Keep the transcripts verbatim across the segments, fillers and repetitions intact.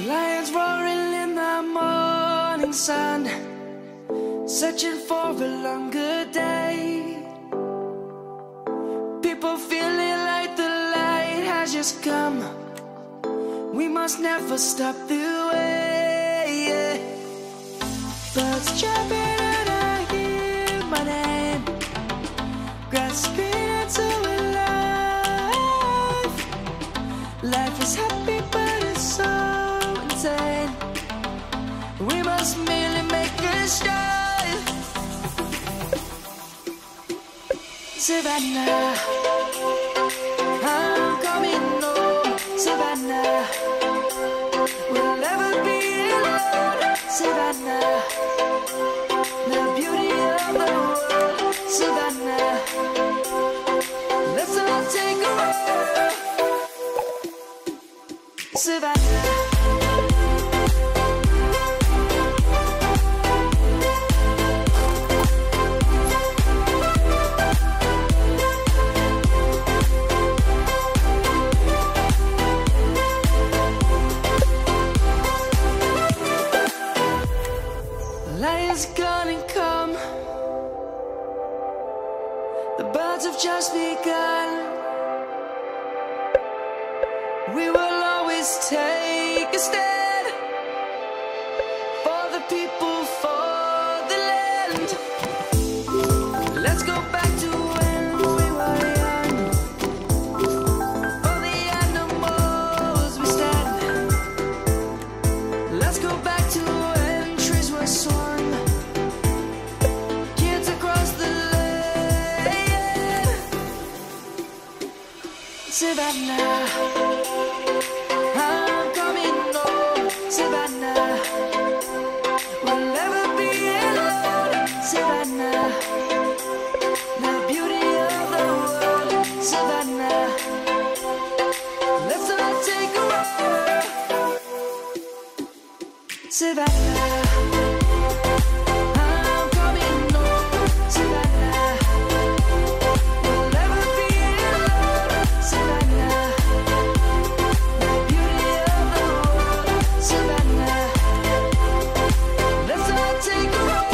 Lions roaring in the morning sun, searching for a longer day. People feeling like the light has just come. We must never stop the way. Birds chirping and I hear my name, grasping into a life. Life is happy but it's so insane. We must merely make a start. Savannah, I'm coming home. Savannah, we'll never be alone. Savannah, the beauty of the world. Savannah, let's all take a walk. Savannah, lion's gonna come. The birds have just begun. We will always take a stand for the people, for the land. Let's go back to when we were young. For the animals we stand. Let's go back to when trees were swung. Kids across the land. Savannah, I'm coming home. Savannah, we'll never be alone. Savannah, the beauty of the world. Savannah, let's all take a walk. Savannah, I'm coming home. Savannah, we'll never be alone. Savannah, the beauty of the world. Savannah, let's all take a walk.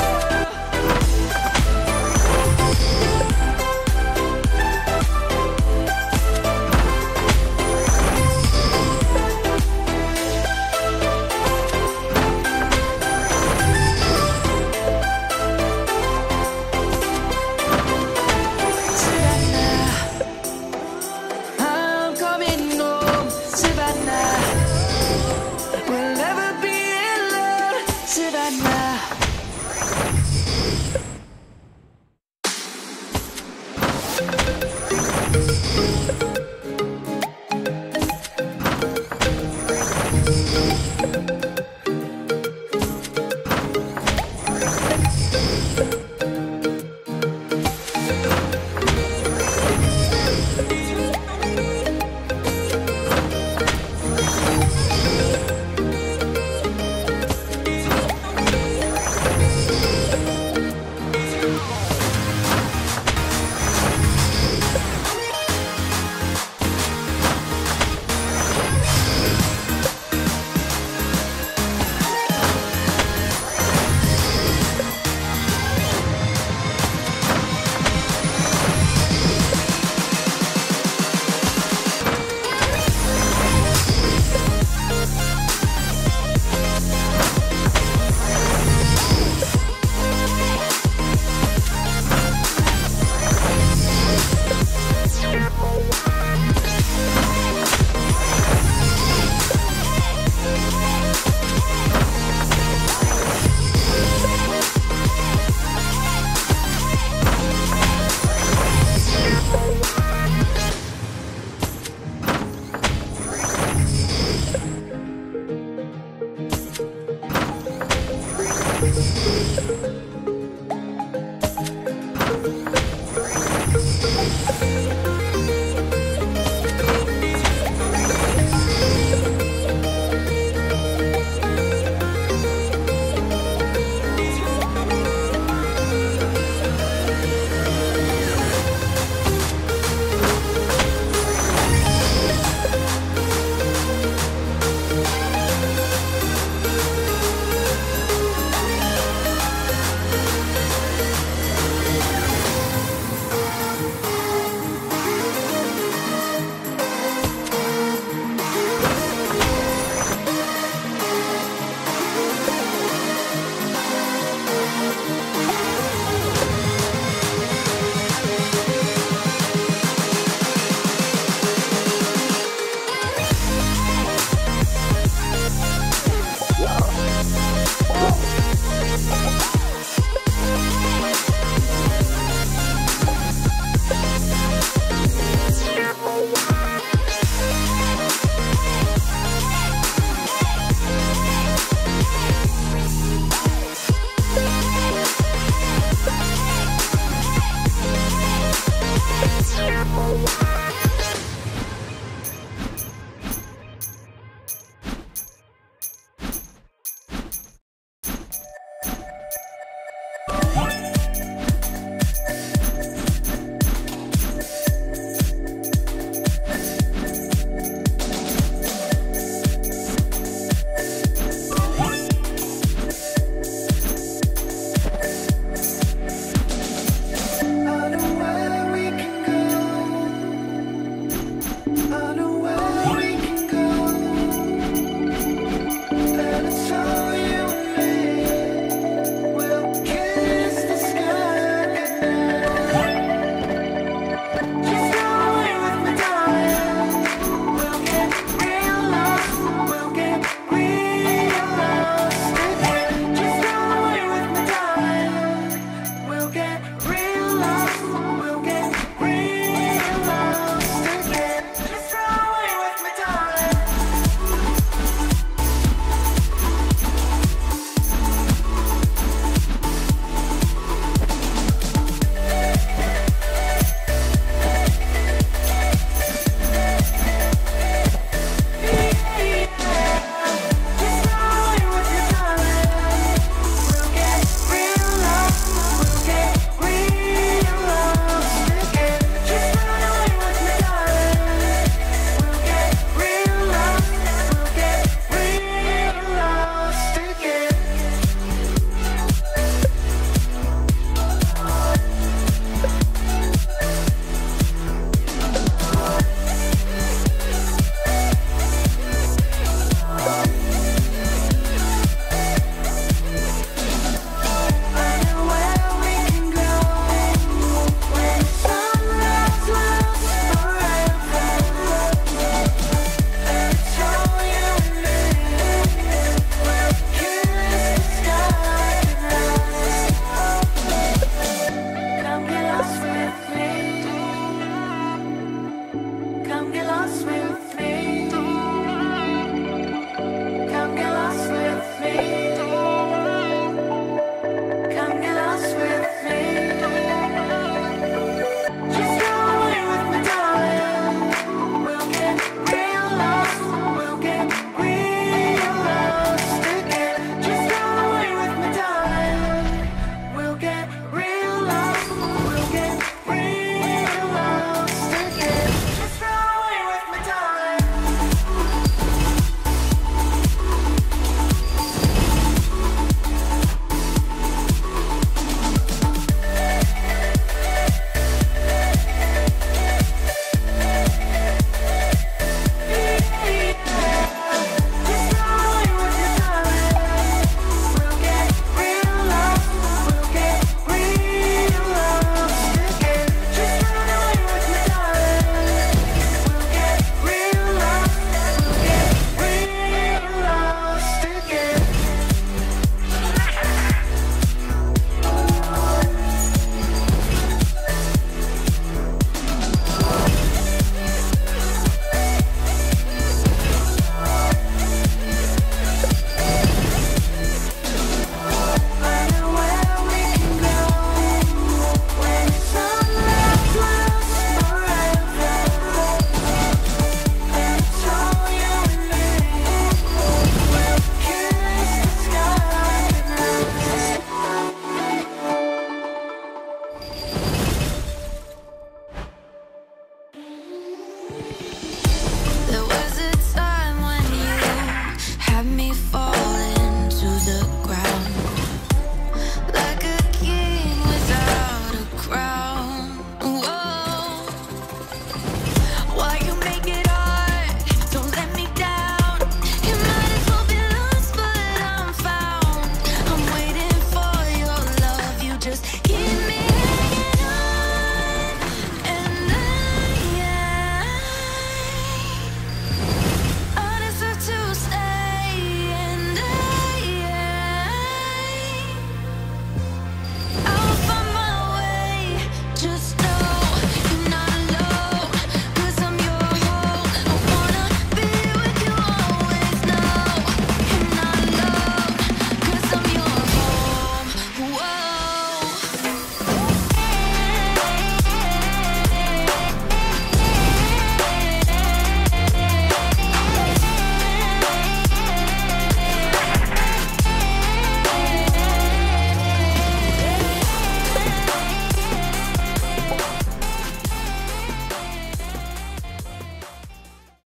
Savannah, I'm coming home. Savannah, we'll never be alone. Savannah.